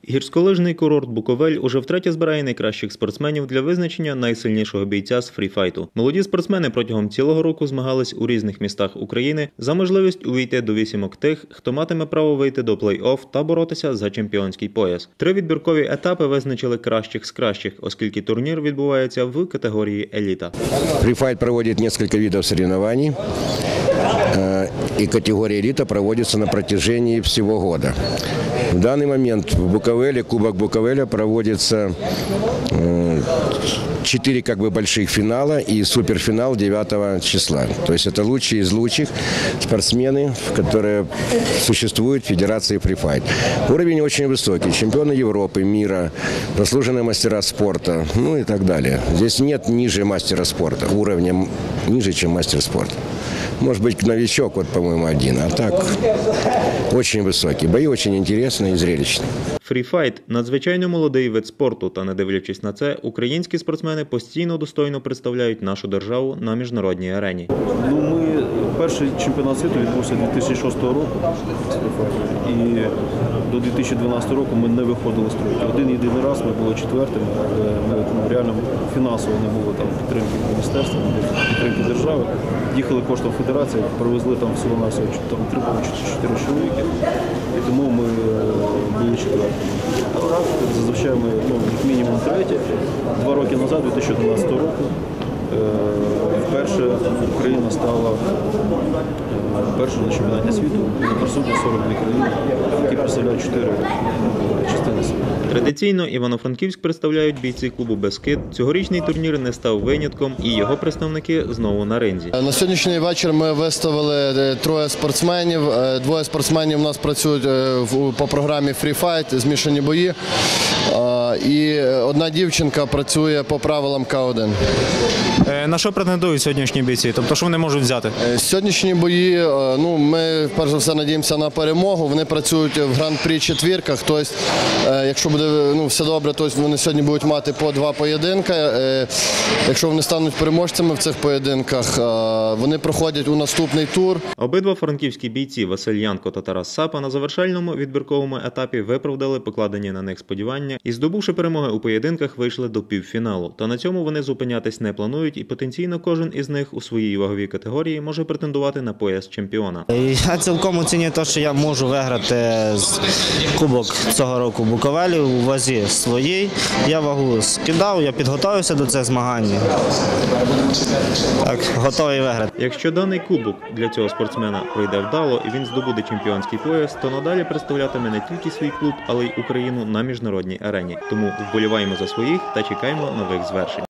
Гірськолижний курорт Буковель уже втретє збирає найкращих спортсменів для визначення найсильнішого бійця з фріфайту. Молоді спортсмени протягом цілого року змагались у різних містах України за можливість увійти до вісімок тих, хто матиме право вийти до плей-офф та боротися за чемпіонський пояс. 3 відбіркові етапи визначили кращих з кращих, оскільки турнір відбувається в категорії еліта. Фріфайт проводить кілька видів соревнований. И категория элита проводится на протяжении всего года. В данный момент в Буковеле, Кубок Буковеля, проводится 4 больших финала и суперфинал 9 числа. То есть это лучшие из лучших спортсмены, которые существуют в Федерации фрифайт. Уровень очень высокий. Чемпионы Европы, мира, заслуженные мастера спорта, ну и так далее. Здесь нет ниже мастера спорта, уровня ниже, чем мастер спорта. Может быть, новичок, по-моему, один. А так, очень высокий. Бои очень интересные и зрелищные. Фріфайт – надзвичайно молодий вид спорту, та не дивлячись на це, українські спортсмени постійно достойно представляють нашу державу на міжнародній арені. Перший чемпіонат світу відбувся 2006 року і до 2012 року ми не виходили з тройки. Один-єдиний раз ми були четвертими, але ми реально фінансово не було підтримки міністерства, підтримки держави. Їхали коштом федерації, привезли всього-навсього 3-4 чоловіки, і тому ми були четвертими. А так, зазвичай ми мінімум треті. 2 роки назад, 2011 року, вперше Україна стала першою на чемпіонаті світу. Присутні 42 країни, які представляють 4 частини світу. Традиційно Івано-Франківськ представляють бійці клубу «Бескид». Цьогорічний турнір не став винятком, і його представники знову на ринзі. На сьогоднішній вечір ми виставили 3 спортсменів. 2 спортсменів у нас працюють по програмі «Фріфайт», змішані бої. І 1 дівчинка працює по правилам К1. На що претендують сьогоднішні бійці? Тобто, що вони можуть взяти? Сьогоднішні бої, ми перш за все надіємося на перемогу. Вони працюють в гран-прі четвірках. Тобто, якщо буде все добре, то вони сьогодні будуть мати по 2 поєдинки. Якщо вони стануть переможцями в цих поєдинках, вони проходять у наступний тур. Обидва франківські бійці Василь Янко та Тарас Сапа на завершальному відбірковому етапі виправдали покладені на них сподівання і, здобувши перемоги у поєдинках, вийшли до півфіналу. Та на цьому вони зупинятись не планують, і потенційно кожен із них у своїй ваговій категорії може претендувати на пояс чемпіона. Я цілком оцінюю те, що я можу виграти кубок цього року Буковелі у вазі своїй. Я вагу скидав, я підготувався до цих змагань. Так, готовий виграти. Якщо даний кубок для цього спортсмена пройде вдало і він здобуде чемпіонський пояс, то надалі представлятиме не тільки свій клуб, але й Україну на міжнародній арені. Тому вболіваємо за своїх та чекаємо нових звершень.